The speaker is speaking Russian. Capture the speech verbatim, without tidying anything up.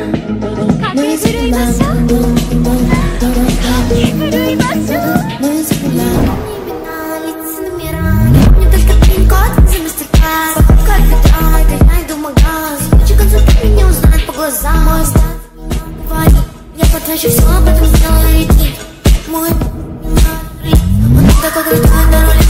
駆け狂いましょう駆け狂いましょう Я потрачу все, об этом сделаю и ты. Мой он такой крутой на руле.